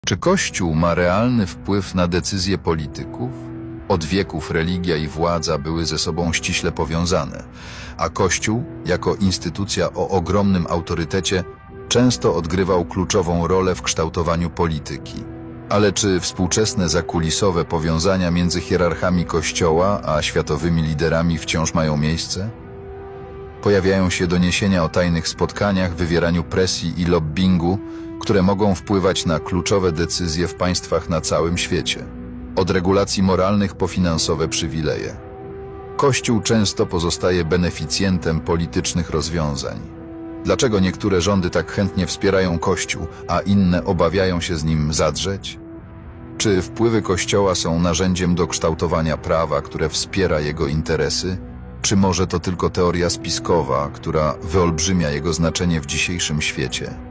Czy Kościół ma realny wpływ na decyzje polityków? Od wieków religia i władza były ze sobą ściśle powiązane, a Kościół, jako instytucja o ogromnym autorytecie, często odgrywał kluczową rolę w kształtowaniu polityki. Ale czy współczesne zakulisowe powiązania między hierarchami Kościoła a światowymi liderami wciąż mają miejsce? Pojawiają się doniesienia o tajnych spotkaniach, wywieraniu presji i lobbingu, które mogą wpływać na kluczowe decyzje w państwach na całym świecie. Od regulacji moralnych po finansowe przywileje. Kościół często pozostaje beneficjentem politycznych rozwiązań. Dlaczego niektóre rządy tak chętnie wspierają Kościół, a inne obawiają się z nim zadrzeć? Czy wpływy Kościoła są narzędziem do kształtowania prawa, które wspiera jego interesy? Czy może to tylko teoria spiskowa, która wyolbrzymia jego znaczenie w dzisiejszym świecie?